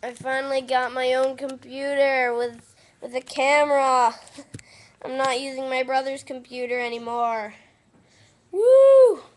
I finally got my own computer with a camera. I'm not using my brother's computer anymore. Woo!